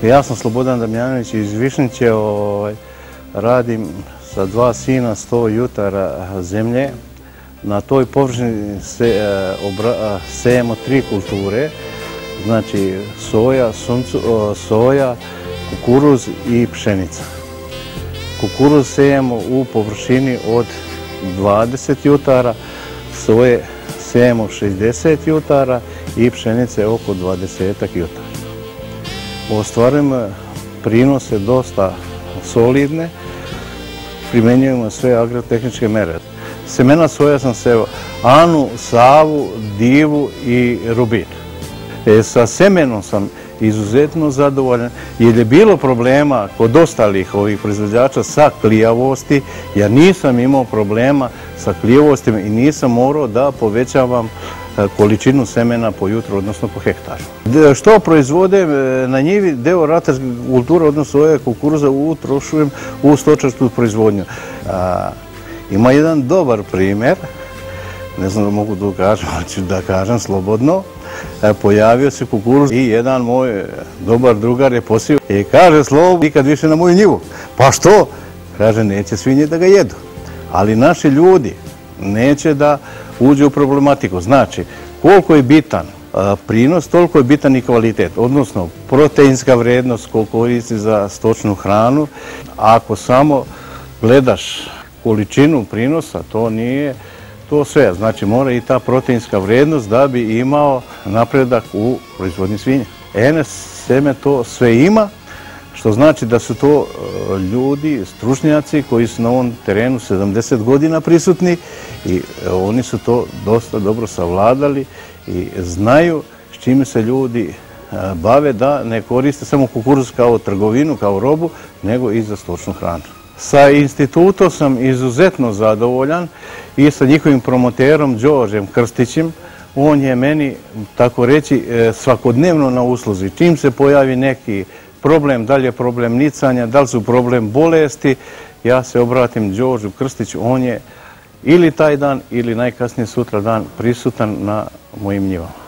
Ja sam Slobodan Damjanović iz Višnjice, radim sa 2 sina 100 jutara zemlje. Na toj površini sejemo 3 kulture, znači soja, kukuruz i pšenica. Kukuruz sejemo u površini od 20 jutara, soje sejemo 60 jutara i pšenice oko 20 jutara. Ostvarujemo prinose dosta solidne, primjenjujemo sve agrotehničke mere. Semena soja sam seo Anu, Savu, Divu i Rubin. Sa semenom sam izuzetno zadovoljan jer je bilo problema kod ostalih ovih proizvođača sa klijavosti. Ja nisam imao problema sa klijavostima i nisam morao da povećavam količinu semena po jutru, odnosno po hektaru. Što proizvode na njivi, deo ratarske kulture, odnosno soje, kukuruza, utrošujem u stočarsku proizvodnju. Ima jedan dobar primjer, ne znam da mogu da kažem, ali ću da kažem slobodno. Pojavio se kukuruz i jedan moj dobar drugar je posio i kaže: Slobo, nikad više na moju njivu. Pa što? Kaže, neće svinje da ga jedu. Ali naši ljudi neće da uđe u problematiku. Znači, koliko je bitan prinos, toliko je bitan i kvalitet. Odnosno, proteinska vrednost koliko koristi za stočnu hranu. Ako samo gledaš količinu prinosa, to nije to sve. Znači, mora i ta proteinska vrednost da bi imao napredak u proizvodnji svinja. NS seme to sve ima, što znači da su to ljudi, stručnjaci koji su na ovom terenu 70 godina prisutni i oni su to dosta dobro savladali i znaju s čime se ljudi bave, da ne koriste samo kukuruz kao trgovinu, kao robu, nego i za stočnu hranu. Sa institutom sam izuzetno zadovoljan i sa njihovim promoterom Đorđem Krstićem. On je meni, tako reći, svakodnevno na usluzi. Čim se pojavi neki problem, da li je problem nicanja, da li su problem bolesti, ja se obratim Đorđu Krstiću. On je ili taj dan ili najkasnije sutra dan prisutan na mojim njivama.